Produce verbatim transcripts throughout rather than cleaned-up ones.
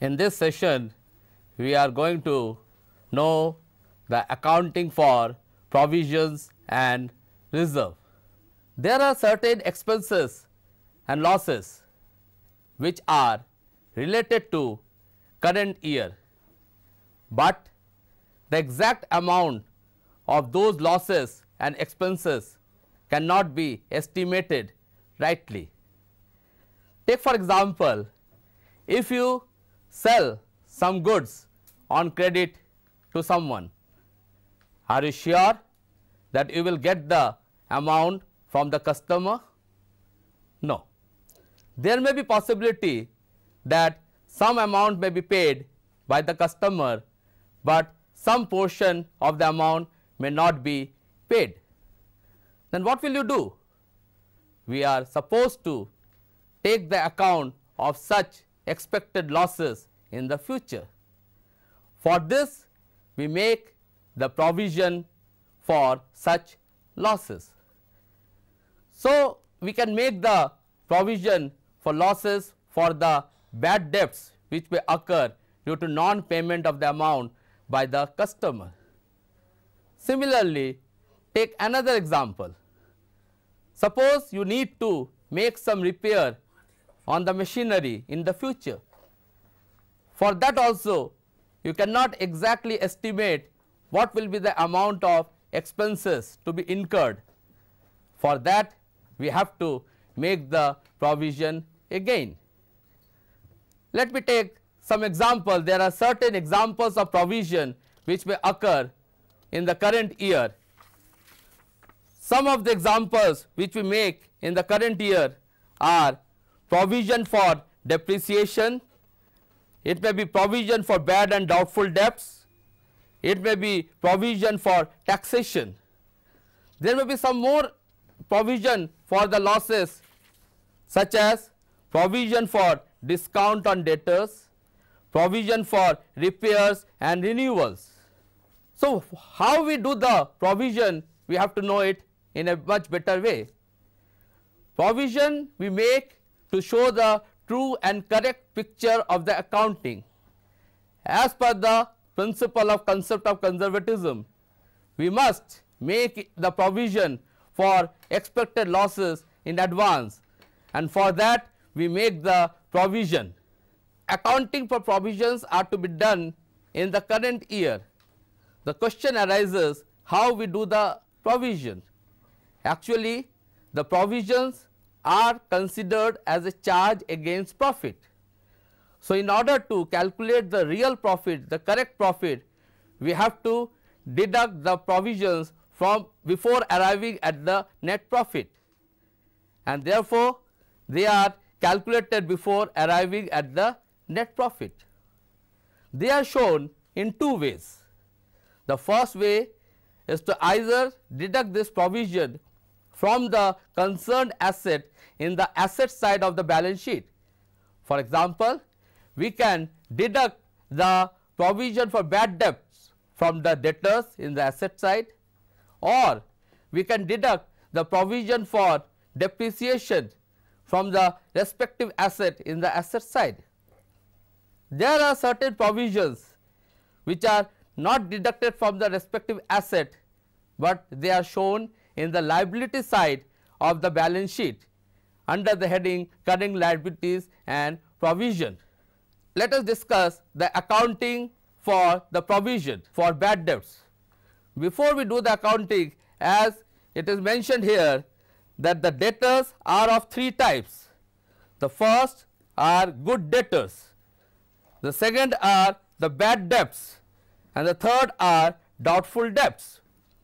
In this session, we are going to know the accounting for provisions and reserve. There are certain expenses and losses which are related to current year, but the exact amount of those losses and expenses cannot be estimated rightly. Take for example, if you sell some goods on credit to someone, are you sure that you will get the amount from the customer? No. There may be possibility that some amount may be paid by the customer, but some portion of the amount may not be paid. Then what will you do? We are supposed to take the account of such expected losses in the future. For this, we make the provision for such losses. So, we can make the provision for losses for the bad debts which may occur due to non-payment of the amount by the customer. Similarly, take another example. Suppose you need to make some repair on the machinery in the future. For that also, you cannot exactly estimate what will be the amount of expenses to be incurred. For that, we have to make the provision again. Let me take some example. There are certain examples of provision which may occur in the current year. Some of the examples which we make in the current year are provision for depreciation, it may be provision for bad and doubtful debts, it may be provision for taxation. There may be some more provision for the losses, such as provision for discount on debtors, provision for repairs and renewals. So, how we do the provision, we have to know it in a much better way. Provision we make to show the true and correct picture of the accounting. As per the principle of concept of conservatism, we must make the provision for expected losses in advance, and for that we make the provision. Accounting for provisions are to be done in the current year. The question arises, how we do the provision? Actually, the provisions are considered as a charge against profit. So, in order to calculate the real profit, the correct profit, we have to deduct the provisions from before arriving at the net profit, and therefore, they are calculated before arriving at the net profit. They are shown in two ways. The first way is to either deduct this provision from the concerned asset in the asset side of the balance sheet. For example, we can deduct the provision for bad debts from the debtors in the asset side, or we can deduct the provision for depreciation from the respective asset in the asset side. There are certain provisions which are not deducted from the respective asset, but they are shown in the liability side of the balance sheet under the heading current liabilities and provision. Let us discuss the accounting for the provision for bad debts. Before we do the accounting, as it is mentioned here that the debtors are of three types. The first are good debtors, the second are the bad debts, and the third are doubtful debts.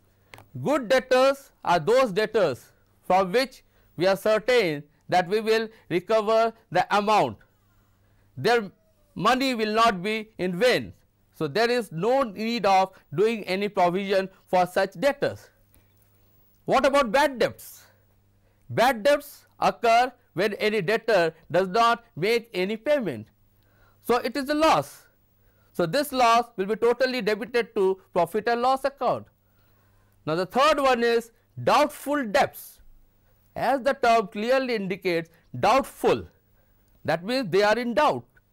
Good debtors are those debtors from which we are certain that we will recover the amount. Their money will not be in vain. So, there is no need of doing any provision for such debtors. What about bad debts? Bad debts occur when any debtor does not make any payment. So, it is a loss. So, this loss will be totally debited to profit and loss account. Now, the third one is doubtful debts. As the term clearly indicates, doubtful, that means they are in doubt.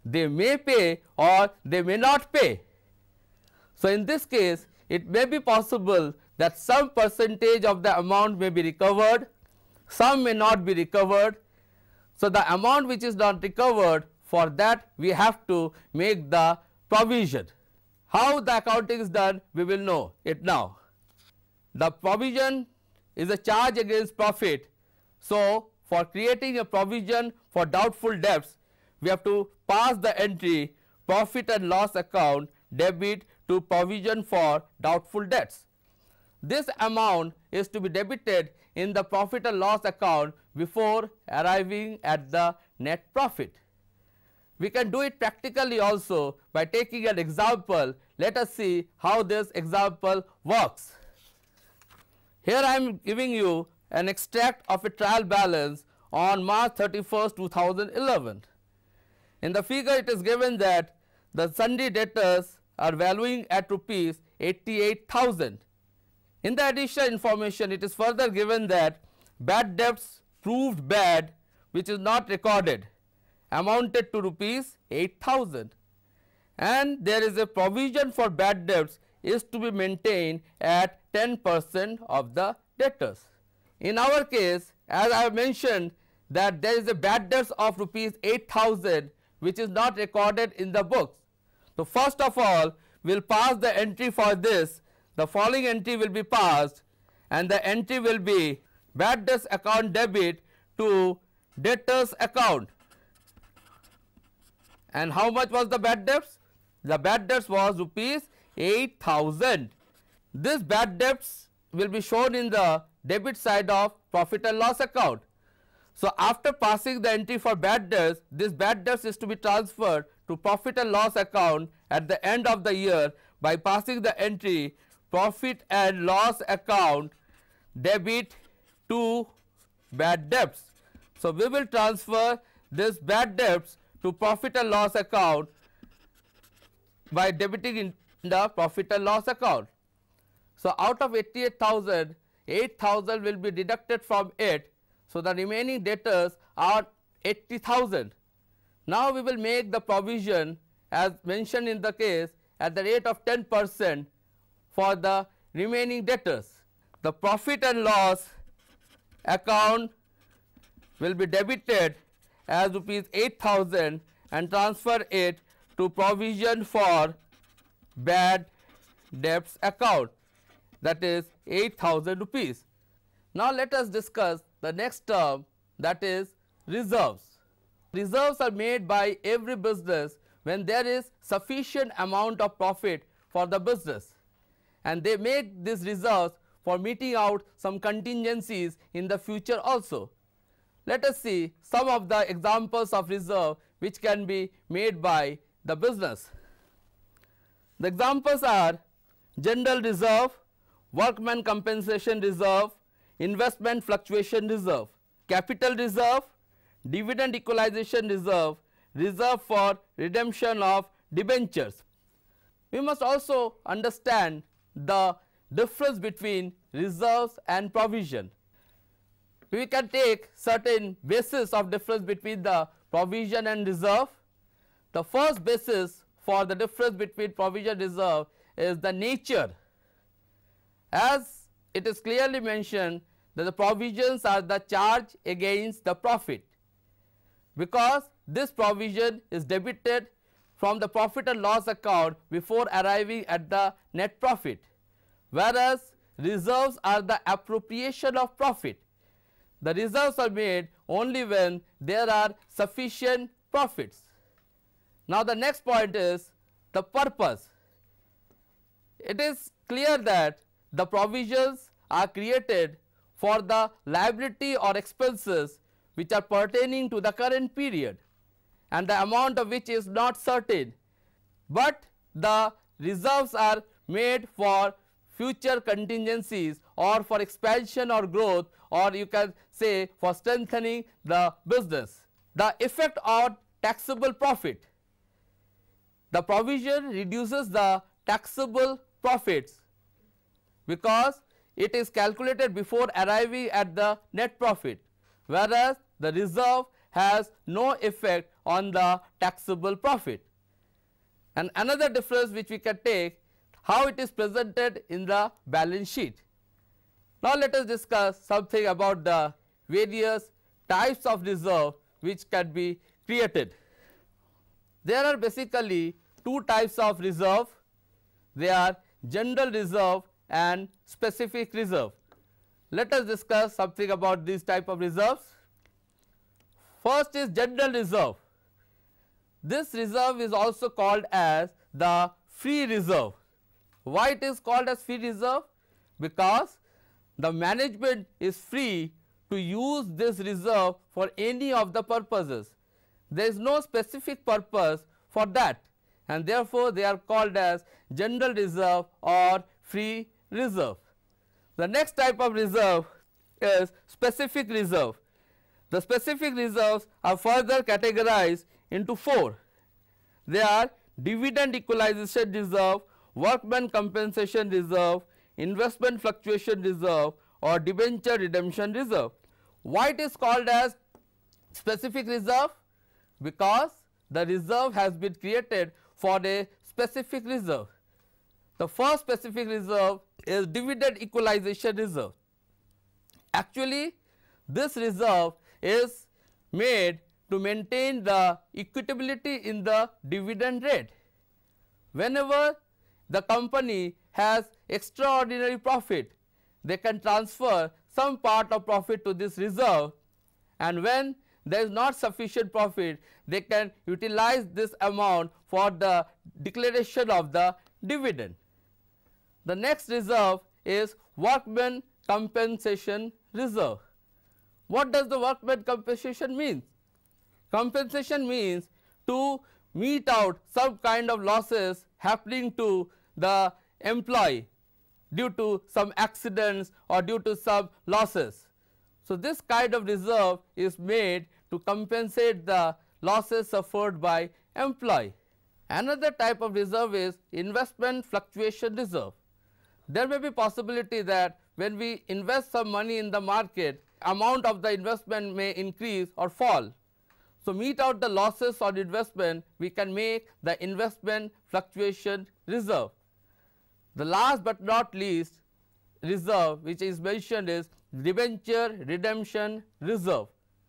they may pay or they may not pay. So, in this case it may be possible that some percentage of the amount may be recovered, some may not be recovered. So, the amount which is not recovered, for that we have to make the provision. How the accounting is done, we will know it now. The provision is a charge against profit. So, for creating a provision for doubtful debts, we have to pass the entry profit and loss account debit to provision for doubtful debts. This amount is to be debited in the profit and loss account before arriving at the net profit. We can do it practically also by taking an example. Let us see how this example works. Here I am giving you an extract of a trial balance on March thirty-first two thousand eleven. In the figure it is given that the sundry debtors are valuing at rupees eighty-eight thousand. In the additional information it is further given that bad debts proved bad, which is not recorded, amounted to rupees eight thousand, and there is a provision for bad debts is to be maintained at ten percent of the debtors. In our case, as I have mentioned, that there is a bad debts of rupees eight thousand which is not recorded in the books. So, first of all we will pass the entry for this. The following entry will be passed, and the entry will be bad debts account debit to debtors account. And how much was the bad debts? The bad debts was rupees eight thousand. This bad debts will be shown in the debit side of profit and loss account. So, after passing the entry for bad debts, this bad debts is to be transferred to profit and loss account at the end of the year by passing the entry profit and loss account debit to bad debts. So, we will transfer this bad debts to profit and loss account by debiting in the profit and loss account. So, out of eighty-eight thousand, eight thousand will be deducted from it. So, the remaining debtors are eighty thousand. Now, we will make the provision as mentioned in the case at the rate of ten percent for the remaining debtors. The profit and loss account will be debited as rupees eight thousand and transfer it to provision for bad debts account, that is eight thousand rupees. Now, let us discuss the next term, that is reserves. Reserves are made by every business when there is sufficient amount of profit for the business, and they make these reserves for meeting out some contingencies in the future also. Let us see some of the examples of reserve which can be made by the business. The examples are general reserve, workman compensation reserve, investment fluctuation reserve, capital reserve, dividend equalization reserve, reserve for redemption of debentures. We must also understand the difference between reserves and provision. We can take certain basis of difference between the provision and reserve. The first basis for the difference between provision and reserve is the nature. As it is clearly mentioned that the provisions are the charge against the profit, because this provision is debited from the profit and loss account before arriving at the net profit, whereas reserves are the appropriation of profit. The reserves are made only when there are sufficient profits. Now, the next point is the purpose. It is clear that the provisions are created for the liability or expenses which are pertaining to the current period, and the amount of which is not certain, but the reserves are made for future contingencies or for expansion or growth, or you can say for strengthening the business. The effect on taxable profit. The provision reduces the taxable profits because it is calculated before arriving at the net profit, whereas the reserve has no effect on the taxable profit. And another difference which we can take, how it is presented in the balance sheet. Now, let us discuss something about the various types of reserve which can be created. There are basically two types of reserve. They are general reserve and specific reserve. Let us discuss something about these type of reserves. First is general reserve. This reserve is also called as the free reserve. Why it is called as free reserve? Because the management is free to use this reserve for any of the purposes. There is no specific purpose for that, and therefore, they are called as general reserve or free reserve. The next type of reserve is specific reserve. The specific reserves are further categorized into four. They are dividend equalization reserve, workman compensation reserve, investment fluctuation reserve, or debenture redemption reserve. Why it is called as specific reserve? Because the reserve has been created for a specific reserve. The first specific reserve is dividend equalization reserve. Actually, this reserve is made to maintain the equitability in the dividend rate. Whenever the company has extraordinary profit, they can transfer some part of profit to this reserve, and when there is not sufficient profit, they can utilize this amount for the declaration of the dividend. The next reserve is workman compensation reserve. What does the workman compensation mean? Compensation means to mete out some kind of losses happening to the employee due to some accidents or due to some losses. So, this kind of reserve is made to compensate the losses suffered by employee. Another type of reserve is investment fluctuation reserve. There may be possibility that when we invest some money in the market, amount of the investment may increase or fall. So, mete out the losses on investment, we can make the investment fluctuation reserve. The last but not least reserve which is mentioned is debenture redemption reserve.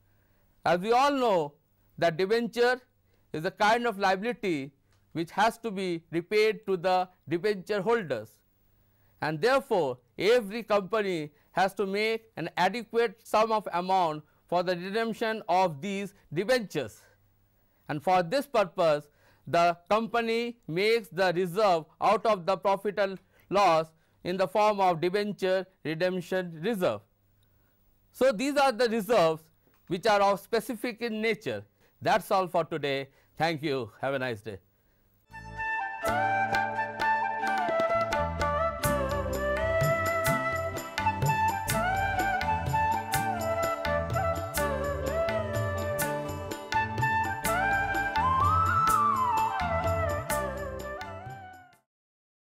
As we all know that debenture is a kind of liability which has to be repaid to the debenture holders, and therefore, every company has to make an adequate sum of amount for the redemption of these debentures, and for this purpose the company makes the reserve out of the profit and loss in the form of debenture redemption reserve. So, these are the reserves which are of specific in nature. That is all for today. Thank you. Have a nice day.